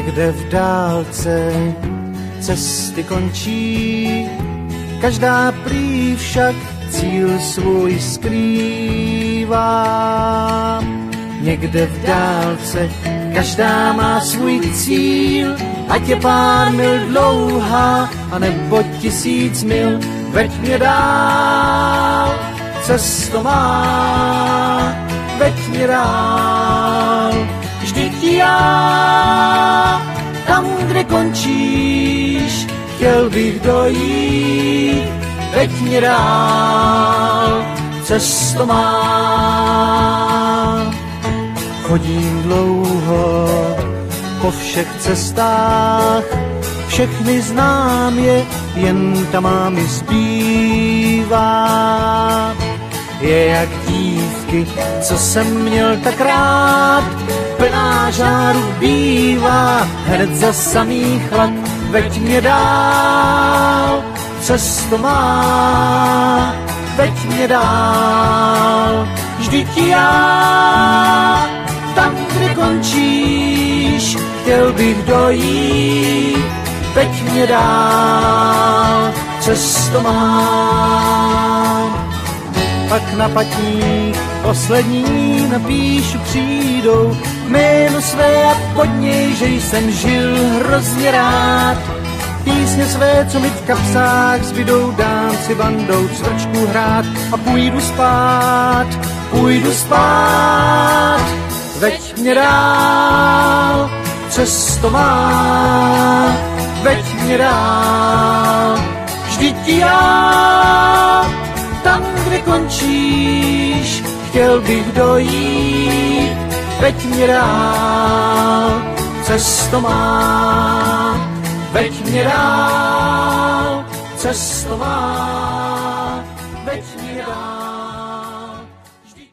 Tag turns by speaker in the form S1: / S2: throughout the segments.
S1: Někde v dálce cesty končí, každá prý však cíl svůj skrývá. Někde v dálce každá má svůj cíl, ať je pár mil dlouhá, anebo 1000 mil, veď mě dál, cesto má, veď mě dál. Vždyť já, tam, kde končíš, chtěl bych dojít, veď mě dál, cesto má. Chodím dlouho po všech cestách, všechny znám je, jen ta má mi zbývá. Je jak dívky, co jsem měl tak rád, plná žáru bývá, hned za samý chlad, veď mě dál, cesto má, veď mě dál. Vždyť já, tam, kde končíš, chtěl bych dojít, veď mě dál, cesto mám. Pak na patník poslední napíšu přijdou jméno své a pod něj, že jsem žil hrozně rád. Písně své, co mi v kapsách zbydou, dám si bandou cvrčku hrát a půjdu spát, veď mě dál, cesto má, veď mě dál. Vždyť já, tam, kde končíš, chtěl bych dojít, veď mě dál, cesto má, veď mě dál, cesto má, veď mě dál. Vždyť...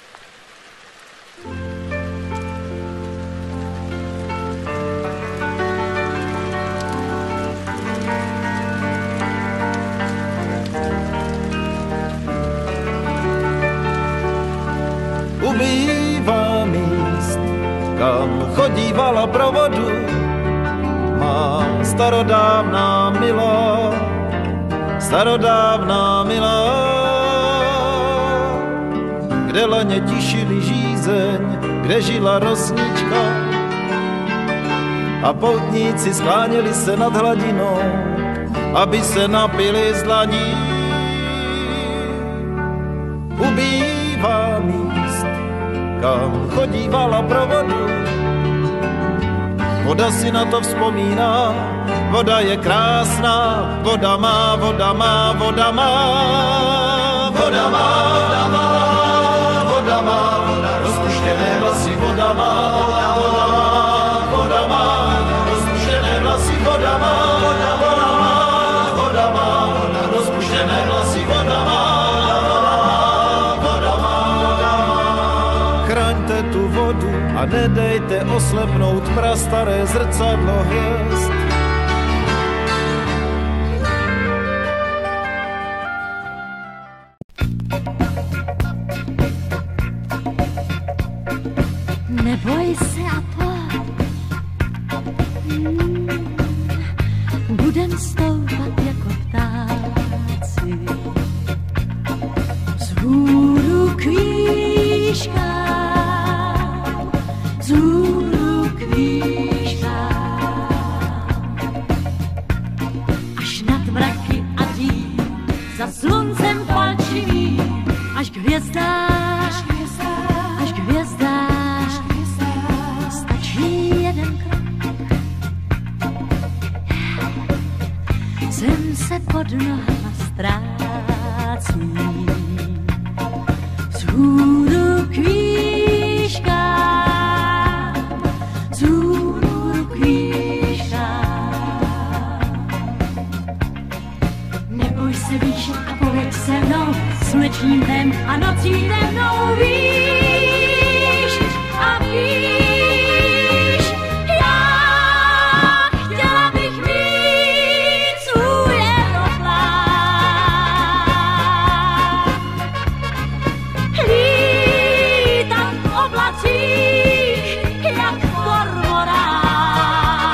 S2: Ubývá míst, kam chodívala pro vodu má starodávná milá, kde laně tišili žízeň, kde žila rosnička a poutníci skláněli se nad hladinou, aby se napili z dlaní. Ubývá míst, kam chodívala pro vodu, voda si na to vzpomíná, voda je krásná, voda má, voda má, voda má, voda má, voda má, voda má, voda rozpuštěné vlasy, voda má, voda má, voda má, rozpuštěné vlasy, voda má, voda má, voda má, voda rozpuštěné vlasy, voda má, voda má, voda má. Chraňte tu vodu a nedejte oslepnout prastaré zrcadlo hvězd.
S3: Neboj se a pojď, budem stoupat jako ptáci. Vzhůru k výškám, vzhůru k výškám, až nad mraky a díl, za sluncem palčivým, až k hvězdám, až k hvězdám. Zem se pod nohama ztrácí, vzhůru k výškám, vzhůru k výškám. Neboj se výšek a pověď se mnou, slunečním dnem a nocí jde mnou výš a výš. Jak kormorán.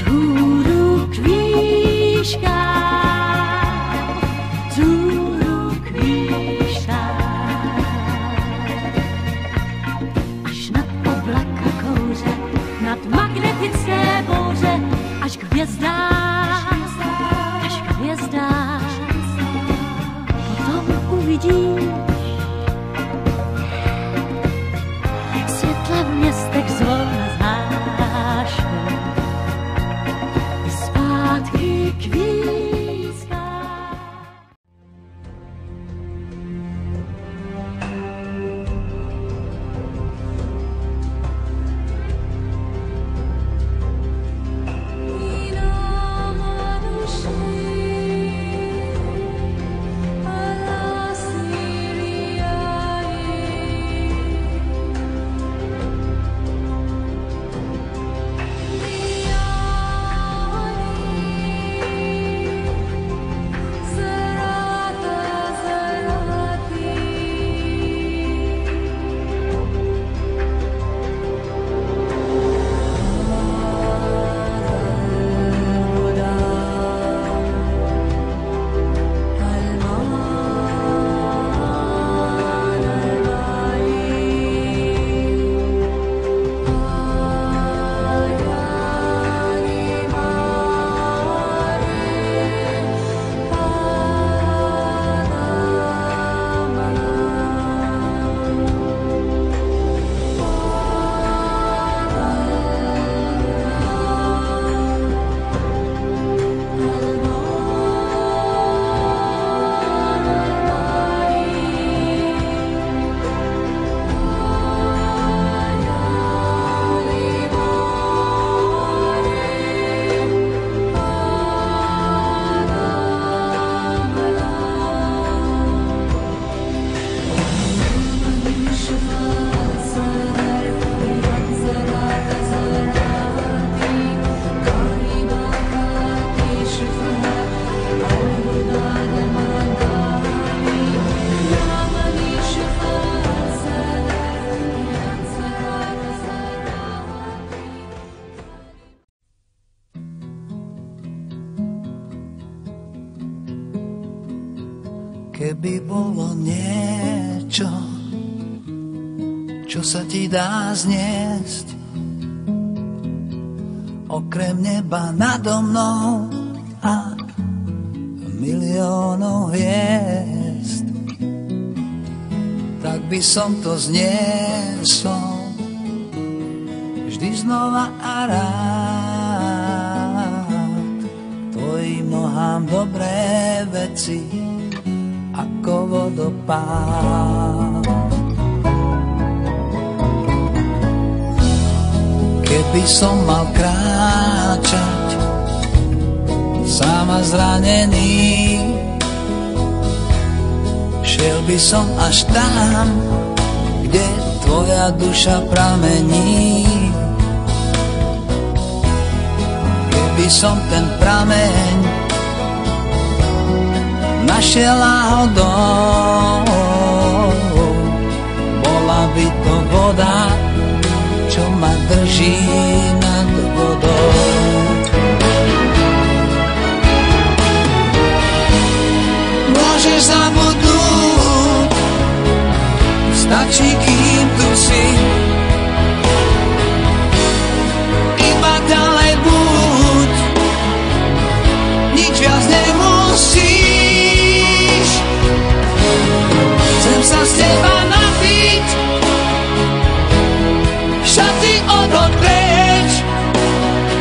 S3: vzhůru k výškám, vzhůru k výškám. Až nad oblaka kouře, nad magnetické bouře, až k hvězdám, až k hvězdám. Potom uvidíš světle v městech zvolna zhášnou, zpátky k výzvám.
S4: Keby bolo niečo, čo sa ti dá zniesť, okrem neba nado mnou a miliónov hviezd, tak by som to zniesol vždy znova a rád. Tvojim nohám dobré veci ako vodopád. Keby som mal kráčať sám a zranený, šiel by som až tam, kde tvoja duša pramení. Keby som ten prameň našiel náhodou, bola by to voda, čo ma drží nad vodou. Môžeš zabudnúť, stačí, kým tu si, iba ďalej buď, nič viac nemusíš. Chcem sa z teba napiť, šaty odhoď preč,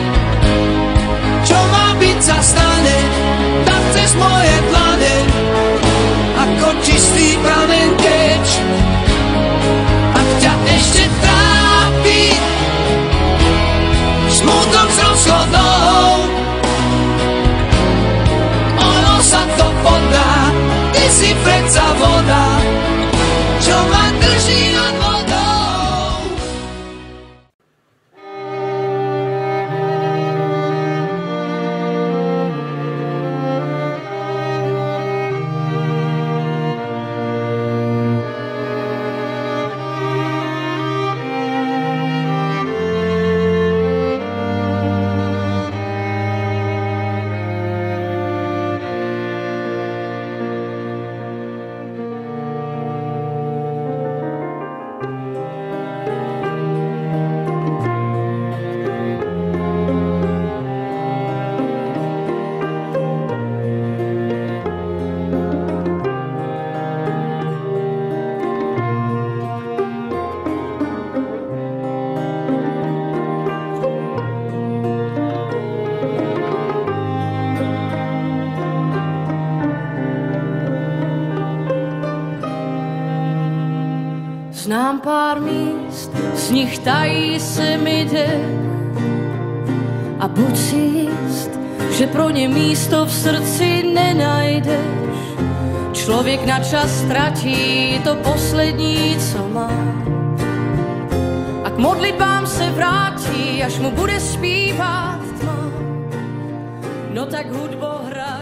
S3: Znám pár míst, z nich tají se mi dech. A buď si jist, že pro ně místo v srdci nenajdeš. Člověk na čas ztratí to poslední, co má. A k modlitbám se vrátí, až mu bude zpívat tma. No tak hudbo hraj.